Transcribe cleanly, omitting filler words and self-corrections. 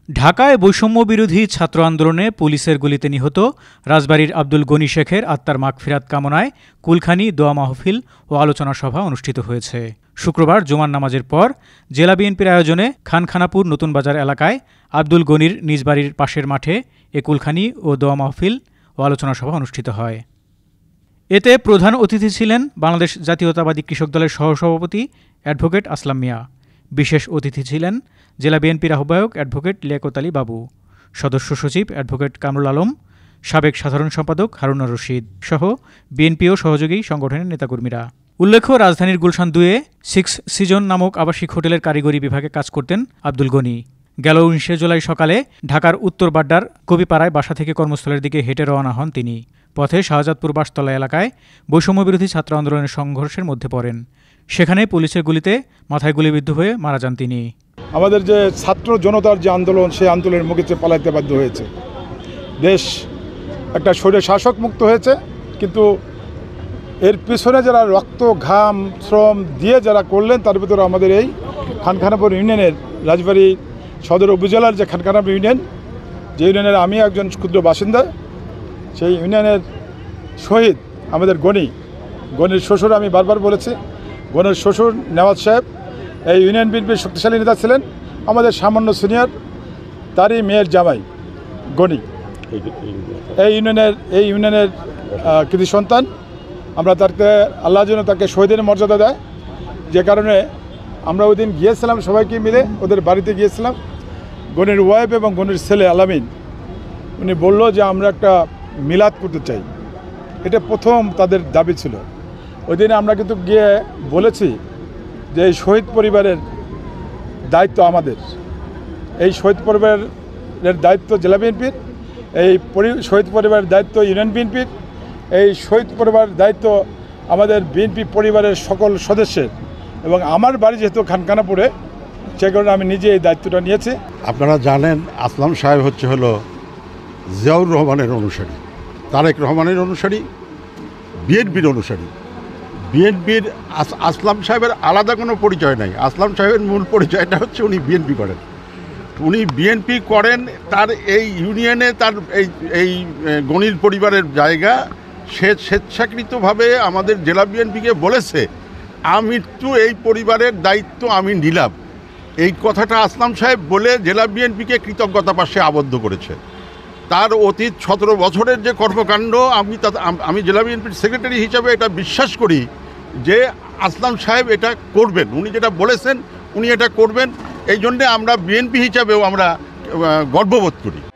ঢাকায় বৈষম্য বিরোধী ছাত্র আন্দোলনে পুলিশের গুলিতে নিহত রাজবাড়ীর আব্দুল গনি শেখের আত্মার মাগফিরাত কামনায় কুলখানি দোয়া মাহফিল ও আলোচনা সভা অনুষ্ঠিত হয়েছে। শুক্রবার জুমার নামাজের পর জেলা বিএনপির আয়োজনে খানখানাপুর নতুন বাজার এলাকায় আব্দুল গনির নিজ বাড়ির পাশের মাঠে এ কুলখানি ও দোয়া মাহফিল ও আলোচনা সভা অনুষ্ঠিত হয়। এতে প্রধান অতিথি ছিলেন বাংলাদেশ জাতীয়তাবাদী কৃষক দলের সহসভাপতি অ্যাডভোকেট আসলাম মিয়া। বিশেষ অতিথি ছিলেন জেলা বিএনপির আহ্বায়ক অ্যাডভোকেট লিয়াকত আলী বাবু, সদস্য সচিব অ্যাডভোকেট কামরুল আলম, সাবেক সাধারণ সম্পাদক হারুনা রশিদ সহ বিএনপি ও সহযোগী সংগঠনের নেতাকর্মীরা। উল্লেখ্য, রাজধানীর গুলশান 2-এ 6 সিজন নামক আবাসিক হোটেলের কারিগরি বিভাগে কাজ করতেন আব্দুল গনি। গেল 19 জুলাই সকালে ঢাকার উত্তর বাড্ডার কবিপাড়ায় বাসা থেকে কর্মস্থলের দিকে হেঁটে রওনা হন তিনি। পথে শাহজাদপুর বাসতলা এলাকায় বৈষম্যবিরোধী ছাত্র আন্দোলনের সংঘর্ষের মধ্যে পড়েন। সেখানে পুলিশের গুলিতে মাথায় গুলিবিদ্ধ হয়ে মারা যান তিনি। আমাদের যে ছাত্র জনতার যে আন্দোলন, সেই আন্দোলনের মুখে পালাইতে বাধ্য হয়েছে। দেশ একটা স্বৈর শাসক মুক্ত হয়েছে, কিন্তু এর পিছনে যারা রক্ত ঘাম শ্রম দিয়ে যারা করলেন, তার ভিতরে আমাদের এই খানখানাপুর ইউনিয়নের রাজবাড়ী সদর উপজেলার যে খানখানাপুর ইউনিয়ন, যে ইউনিয়নের আমি একজন ক্ষুদ্র বাসিন্দা, সেই ইউনিয়নের শহীদ আমাদের গনির শ্বশুর, আমি বারবার বলেছি, গনির শ্বশুর নেওয়াজ সাহেব এই ইউনিয়ন বিএনপির শক্তিশালী নেতা ছিলেন। আমাদের সামান্য সিনিয়র, তারই মেয়ের জামাই গনি এই ইউনিয়নের কৃতি সন্তান। আমরা তাকে আল্লাহ যেন তাকে শহীদের মর্যাদা দেয়। যে কারণে আমরা ওই দিন গিয়েছিলাম, সবাইকে মিলে ওদের বাড়িতে গিয়েছিলাম। গনির ওয়াইফ এবং গনির ছেলে আলামিন, উনি বলল যে আমরা একটা মিলাদ করতে চাই। এটা প্রথম তাদের দাবি ছিল। ওই দিনে আমরা কিন্তু গিয়ে বলেছি যে এই শহীদ পরিবারের দায়িত্ব আমাদের, এই শহীদ পরিবারের দায়িত্ব জেলা বিএনপির, এই শহীদ পরিবারের দায়িত্ব ইউনিয়ন বিএনপির, এই শহীদ পরিবারের দায়িত্ব আমাদের বিএনপি পরিবারের সকল সদস্যের। এবং আমার বাড়ি যেহেতু খানখানাপুরে, সে কারণে আমি নিজে এই দায়িত্বটা নিয়েছি। আপনারা জানেন, আসলাম সাহেব হলো জিয়াউর রহমানের অনুসারী, তারেক রহমানের অনুসারী, বিএনপির অনুসারী। বিএনপির আসলাম সাহেবের আলাদা কোনো পরিচয় নাই। আসলাম সাহেবের মূল পরিচয়টা হচ্ছে উনি বিএনপি করেন। উনি বিএনপি করেন, তার এই ইউনিয়নে তার এই গনির পরিবারের জায়গা। সে স্বেচ্ছাকৃতভাবে আমাদের জেলা বিএনপিকে বলেছে, আমি তো এই পরিবারের দায়িত্ব আমি নিলাম। এই কথাটা আসলাম সাহেব বলে জেলা বিএনপিকে কৃতজ্ঞতা পাশে আবদ্ধ করেছে। তার অতীত 17 বছরের যে কর্মকাণ্ড, আমি জেলা বিএনপির সেক্রেটারি হিসাবে এটা বিশ্বাস করি যে আসলাম সাহেব এটা করবেন। উনি যেটা বলেছেন উনি এটা করবেন। এই জন্যে আমরা বিএনপি হিসাবেও আমরা গর্ববোধ করি।